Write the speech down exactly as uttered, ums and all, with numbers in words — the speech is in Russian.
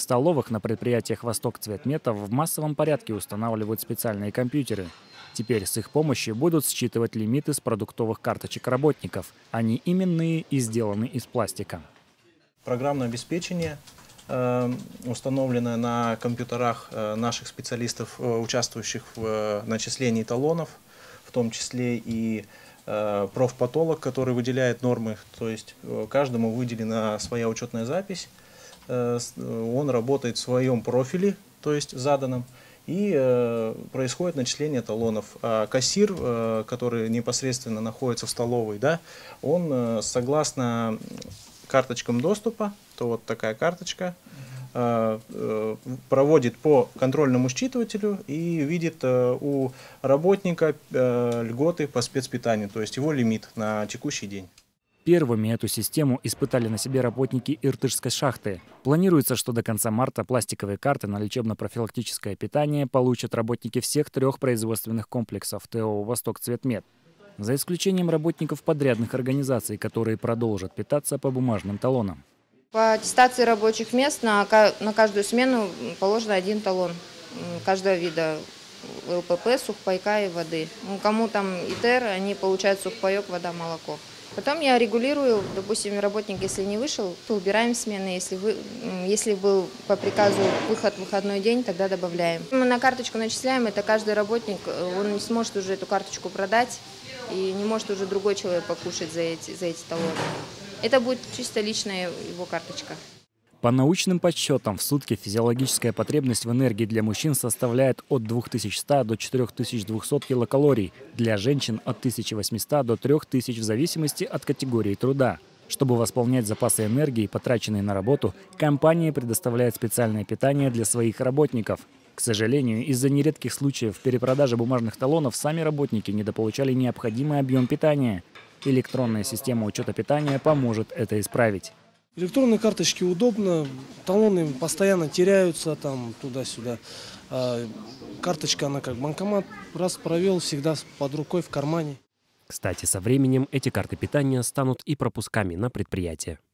В столовых на предприятиях «Восток Цветмета» в массовом порядке устанавливают специальные компьютеры. Теперь с их помощью будут считывать лимиты с продуктовых карточек работников. Они именные и сделаны из пластика. Программное обеспечение э, установлено на компьютерах э, наших специалистов, э, участвующих в э, начислении талонов, в том числе и э, профпатолог, который выделяет нормы. То есть э, каждому выделена своя учетная запись. Э, он работает в своем профиле, то есть заданном. И э, происходит начисление талонов. А кассир, э, который непосредственно находится в столовой, да, он э, согласно карточкам доступа, то вот такая карточка, э, э, проводит по контрольному считывателю и видит э, у работника э, льготы по спецпитанию, то есть его лимит на текущий день. Первыми эту систему испытали на себе работники Иртышской шахты. Планируется, что до конца марта пластиковые карты на лечебно-профилактическое питание получат работники всех трех производственных комплексов ТО «Восток Цветмет», за исключением работников подрядных организаций, которые продолжат питаться по бумажным талонам. По аттестации рабочих мест на, на каждую смену положен один талон каждого вида ЛПП, сухпайка и воды. Ну, кому там ИТР, они получают сухпайок, вода, молоко. Потом я регулирую, допустим, работник, если не вышел, то убираем смены. Если, вы, если был по приказу выход в выходной день, тогда добавляем. Мы на карточку начисляем, это каждый работник, он не сможет уже эту карточку продать, и не может уже другой человек покушать за эти, за эти талоны. Это будет чисто личная его карточка. По научным подсчетам, в сутки физиологическая потребность в энергии для мужчин составляет от двух тысяч ста до четырёх тысяч двухсот килокалорий, для женщин от тысячи восьмисот до трёх тысяч в зависимости от категории труда. Чтобы восполнять запасы энергии, потраченные на работу, компания предоставляет специальное питание для своих работников. К сожалению, из-за нередких случаев перепродажи бумажных талонов сами работники недополучали необходимый объем питания. Электронная система учета питания поможет это исправить. Электронные карточки удобно, талоны постоянно теряются там туда-сюда. А карточка, она как банкомат, раз провел, всегда под рукой, в кармане. Кстати, со временем эти карты питания станут и пропусками на предприятие.